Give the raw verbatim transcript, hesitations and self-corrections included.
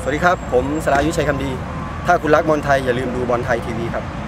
สวัสดีครับผมสรายุชัยคำดีถ้าคุณรักบอลไทยอย่าลืมดูบอลไทยทีวีครับ